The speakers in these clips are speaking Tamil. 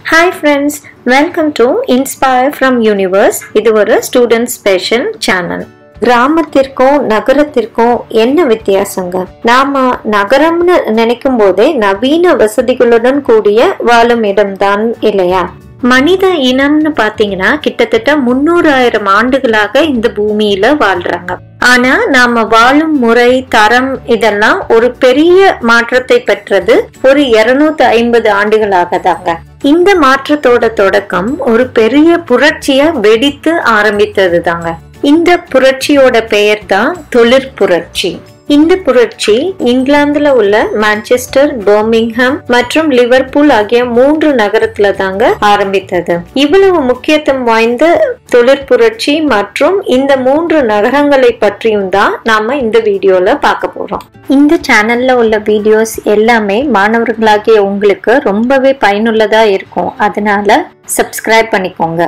Hi friends, welcome to InspirefromUniverse. இது ஒரு student special channel. கிராமத்திற்கும் நகரத்திற்கும் என்ன வித்தியாசங்க? நாம நகரம்னு நினைக்கும் போதே நவீன வசதிகளுடன் கூடிய வாழும் இடம்தான் இல்லையா? மனித இனம்னு பாத்தீங்கன்னா கிட்டத்தட்ட 300,000 ஆண்டுகளாக இந்த பூமியில வாழ்றாங்க. ஆனா நாம வாழும் முறை, தரம் இதெல்லாம் ஒரு பெரிய மாற்றத்தை பெற்றது ஒரு 250 ஆண்டுகளாக தாங்க. இந்த மாற்றத்தோட தொடக்கம் ஒரு பெரிய புரட்சிய வெடித்து ஆரம்பித்தது தாங்க. இந்த புரட்சியோட பெயர் தான் தொழிற்புரட்சி. இந்த புரட்சி இங்கிலாந்துல உள்ள மான்செஸ்டர், பர்மிங்ஹாம் மற்றும் லிவர்பூல் ஆகிய 3 நகரத்துல தாங்க ஆரம்பித்தது. இவ்வளவு முக்கியத்துவம் வாய்ந்த தொழிற்புரட்சி மற்றும் இந்த 3 நகரங்களை பற்றியும் தான் நாம இந்த வீடியோல பார்க்க போறோம். இந்த சேனல்ல உள்ள வீடியோஸ் எல்லாமே மாணவர்களாகிய உங்களுக்கு ரொம்பவே பயனுள்ளதா இருக்கும். அதனால சப்ஸ்கிரைப் பண்ணிக்கோங்க.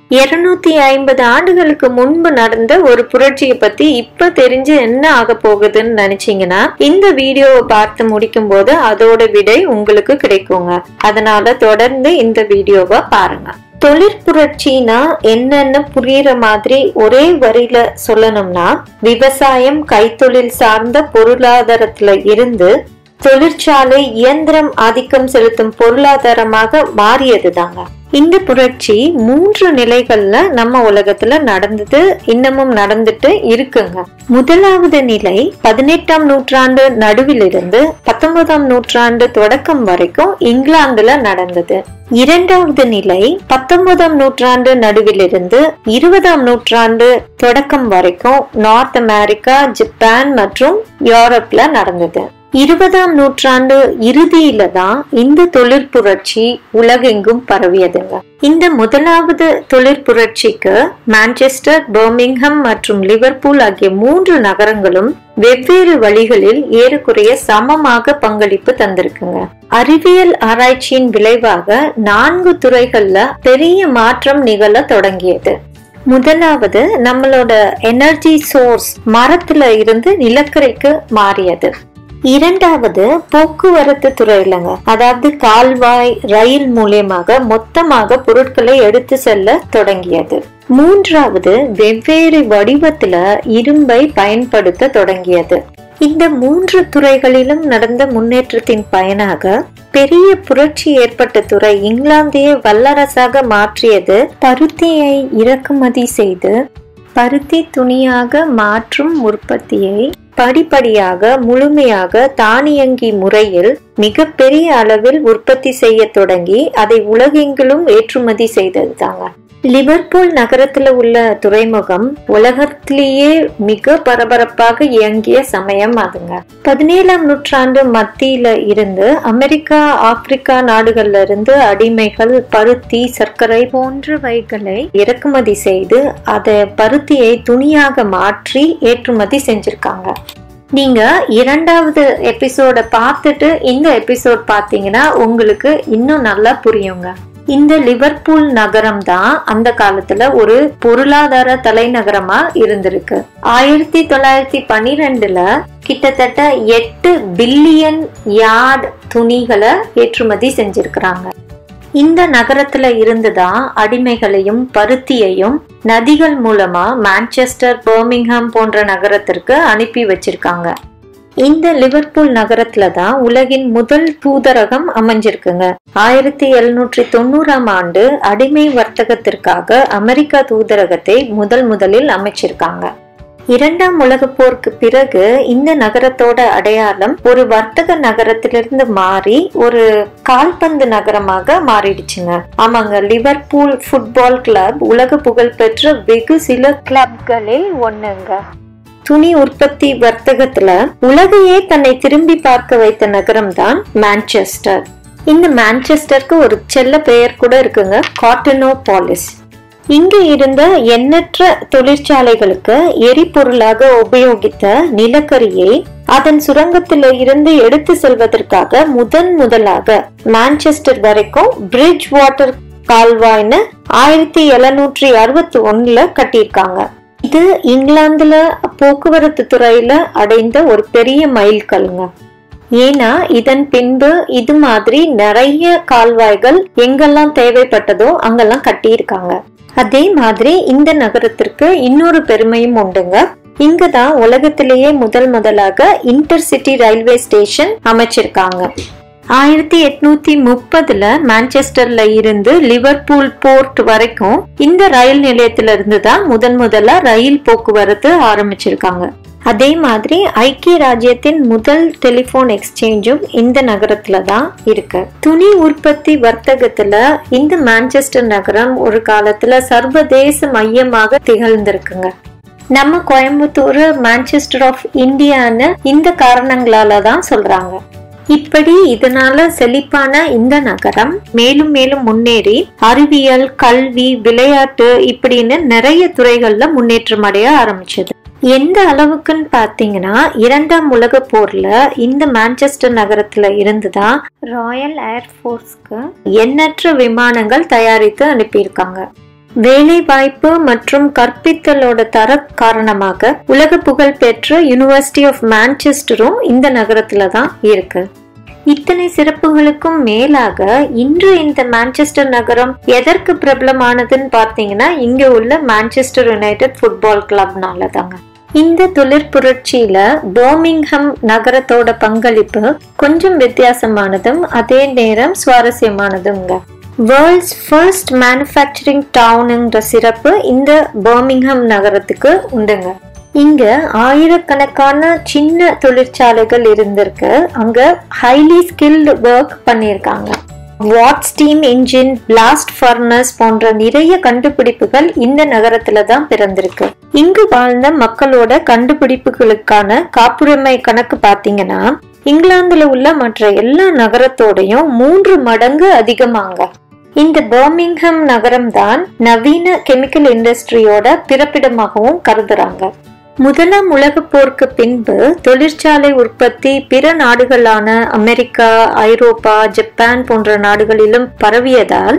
250 ஆண்டுகளுக்கு முன்பு நடந்த ஒரு புரட்சியை பத்தி இப்ப தெரிஞ்சு என்ன ஆக போகுதுன்னு நினைச்சீங்கன்னா இந்த வீடியோவை பார்த்து முடிக்கும் போது அதோட விடை உங்களுக்கு கிடைக்குங்க. அதனால தொடர்ந்து இந்த வீடியோவை பாருங்க. தொழிற்புரட்சினா என்னன்னு புரியுற மாதிரி ஒரே வரியில சொல்லணும்னா, விவசாயம், கைத்தொழில் சார்ந்த பொருளாதாரத்துல இருந்து தொழிற்சாலை, இயந்திரம் ஆதிக்கம் செலுத்தும் பொருளாதாரமாக மாறியது தாங்க. இந்த புரட்சி 3 நிலைகள்ல நம்ம உலகத்துல நடந்தது, இன்னமும் நடந்துட்டு இருக்குங்க. முதலாவது நிலை 18ஆம் நூற்றாண்டு நடுவிலிருந்து 19ஆம் நூற்றாண்டு தொடக்கம் வரைக்கும் இங்கிலாந்துல நடந்தது. இரண்டாவது நிலை 19ஆம் நூற்றாண்டு நடுவிலிருந்து 20ஆம் நூற்றாண்டு தொடக்கம் வரைக்கும் நார்த் அமெரிக்கா, ஜப்பான் மற்றும் யூரோப்ல நடந்தது. 20ஆம் நூற்றாண்டு இறுதியில தான் இந்த தொழிற்புரட்சி உலகெங்கும் பரவியதுங்க. இந்த முதலாவது தொழிற்புரட்சிக்கு மான்செஸ்டர், பர்மிங்ஹாம் மற்றும் லிவர்பூல் ஆகிய 3 நகரங்களும் வெவ்வேறு வழிகளில் ஏறக்குறைய சமமாக பங்களிப்பு தந்திருக்குங்க. அறிவியல் ஆராய்ச்சியின் விளைவாக 4 துறைகள்ல பெரிய மாற்றம் நிகழ தொடங்கியது. முதலாவது நம்மளோட எனர்ஜி சோர்ஸ் மரத்துல இருந்து நிலக்கரைக்கு மாறியது. இரண்டாவது போக்குவரத்து துறையிலங்க, அதாவது கால்வாய், ரயில் மூலமாக மொத்தமாக பொருட்களை எடுத்து செல்ல தொடங்கியது. மூன்றாவது வெவ்வேறு வடிவத்துல இரும்பை பயன்படுத்த தொடங்கியது. இந்த 3 துறைகளிலும் நடந்த முன்னேற்றத்தின் பயனாக பெரிய புரட்சி ஏற்பட்ட துறை இங்கிலாந்தையே வல்லரசாக மாற்றியது. பருத்தியை இறக்குமதி செய்து பருத்தி துணியாக மாற்றும் உற்பத்தியை படிப்படியாக முழுமையாக தானியங்கி முறையில் மிக பெரிய அளவில் உற்பத்தி செய்ய தொடங்கி அதை உலகெங்கிலும் ஏற்றுமதி செய்தது தாங்க. லிவர்பூல் நகரத்துல உள்ள துறைமுகம் உலகத்திலேயே மிக பரபரப்பாக இயங்கிய சமயம் அதுங்க. 17ஆம் நூற்றாண்டு மத்தியில இருந்து அமெரிக்கா, ஆப்பிரிக்கா நாடுகள்ல இருந்து அடிமைகள், பருத்தி, சர்க்கரை போன்றவைகளை இறக்குமதி செய்து அதை பருத்தியை துணியாக மாற்றி ஏற்றுமதி செஞ்சிருக்காங்க. நீங்க 2வது எபிசோட பார்த்துட்டு இந்த எபிசோட் பார்த்தீங்கன்னா உங்களுக்கு இன்னும் நல்லா புரியுங்க. இந்த லிவர்பூல் நகரம் தான் அந்த காலத்துல ஒரு பொருளாதார தலைநகரமா இருந்திருக்கு. 1912ல கிட்டத்தட்ட 8 பில்லியன் யார்ட் துணிகளை ஏற்றுமதி செஞ்சிருக்கிறாங்க. இந்த நகரத்துல இருந்துதான் அடிமைகளையும் பருத்தியையும் நதிகள் மூலமா மான்செஸ்டர், பர்மிங்ஹாம் போன்ற நகரத்திற்கு அனுப்பி வச்சிருக்காங்க. இந்த லிவர்பூல் நகரத்துல தான் உலகின் முதல் தூதரகம் அமைஞ்சிருக்குங்க. 1790ஆம் ஆண்டு அடிமை வர்த்தகத்திற்காக அமெரிக்கா தூதரகத்தை முதலில் அமைச்சிருக்காங்க. 2ஆம் உலக போருக்கு பிறகு இந்த நகரத்தோட அடையாளம் ஒரு வர்த்தக நகரத்திலிருந்து மாறி ஒரு கால்பந்து நகரமாக மாறிடுச்சுங்க. ஆமாங்க, லிவர்பூல் ஃபுட்பால் கிளப் உலக புகழ் பெற்ற வெகு சில கிளப்களில் ஒண்ணுங்க. துணி உற்பத்தி வர்த்தகத்துல உலகையே தன்னை திரும்பி பார்க்க வைத்த நகரம் தான் மான்செஸ்டர். இந்த மான்செஸ்டருக்கு ஒரு செல்ல பெயர் கூட இருக்குங்க, காட்டனோபாலிஸ். இங்கு இருந்த எண்ணற்ற தொழிற்சாலைகளுக்கு எரிபொருளாக உபயோகித்த நிலக்கரியை அதன் சுரங்கத்தில இருந்து எடுத்து செல்வதற்காக முதலாக மான்செஸ்டர் வரைக்கும் பிரிட்ஜ் வாட்டர் கால்வாய்னு 1761ல கட்டியிருக்காங்க. இது இங்கிலாந்துல போக்குவரத்து துறையில அடைந்த ஒரு பெரிய மைல்கல்ங்க. ஏன்னா இதன் பின்பு இது மாதிரி நிறைய கால்வாய்கள் எங்கெல்லாம் தேவைப்பட்டதோ அங்கெல்லாம் கட்டியிருக்காங்க. அதே மாதிரி இந்த நகரத்திற்கு இன்னொரு பெருமையும் உண்டுங்க. இங்கதான் உலகத்திலேயே முதலாக இன்டர்சிட்டி ரயில்வே ஸ்டேஷன் அமைச்சிருக்காங்க. 1830 மான்செஸ்டர்ல இருந்து லிவர்பூல் போர்ட் வரைக்கும் இந்த ரயில் நிலையத்தில இருந்து தான் முதல்ல ரயில் போக்குவரத்து ஆரம்பிச்சிருக்காங்க. அதே மாதிரி ஐக்கிய ராஜ்யத்தின் முதல் டெலிபோன் எக்ஸ்சேஞ்சும் இந்த நகரத்துல தான் இருக்கு. துணி உற்பத்தி வர்த்தகத்துல இந்த மான்செஸ்டர் நகரம் ஒரு காலத்துல சர்வதேச மையமாக திகழ்ந்திருக்குங்க. நம்ம கோயம்புத்தூர் மான்செஸ்டர் ஆஃப் இந்தியான்னு இந்த காரணங்களால தான் சொல்றாங்க. இப்படி இதனால செழிப்பான இந்த நகரம் மேலும் மேலும் முன்னேறி அறிவியல், கல்வி, விளையாட்டு இப்படின்னு நிறைய துறைகள்ல முன்னேற்றம் அடைய ஆரம்பிச்சது. எந்த அளவுக்குன்னு பாத்தீங்கன்னா 2ஆம் உலக போர்ல இந்த மான்செஸ்டர் நகரத்துல இருந்துதான் ராயல் ஏர்போர்ஸ்க்கு எண்ணற்ற விமானங்கள் தயாரித்து அனுப்பியிருக்காங்க. வேலை வாய்ப்பு மற்றும் கற்பித்தலோட தர காரணமாக உலக புகழ் பெற்ற யூனிவர்சிட்டி ஆஃப் மான்செஸ்டரும் இந்த நகரத்துல தான் இருக்கு. இத்தனை சிறப்புகளுக்கும் மேலாக இன்று இந்த மான்செஸ்டர் நகரம் எதற்கு பிரபலமானதுன்னு பாத்தீங்கன்னா இங்க உள்ள மான்செஸ்டர் யுனைடெட் ஃபுட்பால் கிளப்னால தாங்க. இந்த தொழிற் புரட்சியில பர்மிங்ஹம் நகரத்தோட பங்களிப்பு கொஞ்சம் வித்தியாசமானதும் அதே நேரம் சுவாரஸ்யமானதுங்க. வேர்ல்ட்ஸ் ஃபர்ஸ்ட் மேனுஃபேக்சரிங் டவுனுங்கிற சிறப்பு இந்த பர்மிங்ஹம் நகரத்துக்கு உண்டுங்க. இங்க ஆயிரக்கணக்கான சின்ன தொழிற்சாலைகள் இருந்திருக்கு. அங்க ஹைலி ஸ்கில்டு ஒர்க் பண்ணிருக்காங்க. Watt steam engine, blast furnace போன்ற நிறைய கண்டுபிடிப்புகள் இந்த நகரத்துல தான் பிறந்திருக்கு. இங்கு வாழ்ந்த மக்களோட கண்டுபிடிப்புகளுக்கான காப்புரிமை கணக்கு பாத்தீங்கன்னா இங்கிலாந்துல உள்ள மற்ற எல்லா நகரத்தோடையும் 3 மடங்கு அதிகமாங்க. இந்த பர்மிங்ஹம் நகரம் தான் நவீன கெமிக்கல் இண்டஸ்ட்ரியோட பிறப்பிடமாகவும் கருதுறாங்க. முதலாம் உலக போருக்கு பின்பு தொழிற்சாலை உற்பத்தி பிற நாடுகளான அமெரிக்கா, ஐரோப்பா, ஜப்பான் போன்ற நாடுகளிலும் பரவியதால்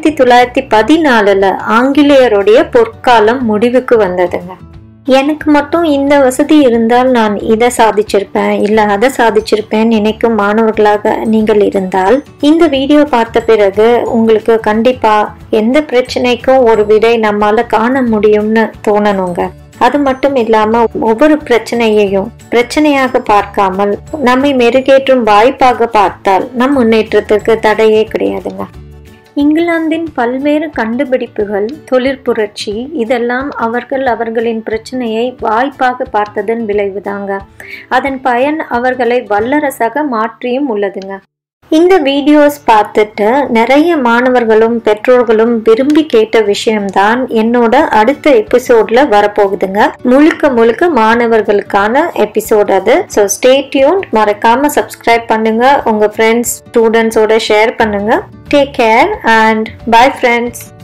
1914 ஆங்கிலேயருடைய பொற்காலம் முடிவுக்கு வந்ததுங்க. எனக்கு மட்டும் இந்த வசதி இருந்தால் நான் இதை சாதிச்சிருப்பேன் இல்ல அதை சாதிச்சிருப்பேன் நினைக்கும் மாணவர்களாக நீங்கள் இருந்தால் இந்த வீடியோ பார்த்த பிறகு உங்களுக்கு கண்டிப்பா எந்த பிரச்சனைக்கும் ஒரு விடை நம்மால காண முடியும்னு தோணணுங்க. அது மட்டும் இல்லாம ஒவ்வொரு பிரச்சனையையும் பிரச்சனையாக பார்க்காமல் நம்மை மெருகேற்றும் வாய்ப்பாக பார்த்தால் நம் முன்னேற்றத்துக்கு தடையே கிடையாதுங்க. இங்கிலாந்தின் பல்வேறு கண்டுபிடிப்புகள், தொழிற்புரட்சி இதெல்லாம் அவர்களின் பிரச்சனையை வாய்ப்பாக பார்த்ததன் விளைவுதாங்க. அதன் பயன் அவர்களை வல்லரசாக மாற்றியும் உள்ளதுங்க. இந்த வீடியோஸ் பார்த்துட்டு நிறைய மாணவர்களும் பெற்றோர்களும் விரும்பி கேட்ட விஷயம்தான் என்னோட அடுத்த எபிசோட்ல வரப்போகுதுங்க. முழுக்க மாணவர்களுக்கான எபிசோட் அது. So stay tuned. மறக்காம சப்ஸ்கிரைப் பண்ணுங்க, உங்க ஃப்ரெண்ட்ஸ் ஸ்டூடெண்ட்ஸோட ஷேர் பண்ணுங்க. Take care and bye friends.